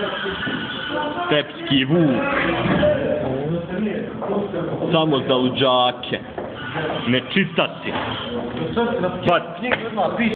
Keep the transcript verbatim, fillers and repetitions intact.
Stepski vuk. Samo za luđake. Ne čita si. Pa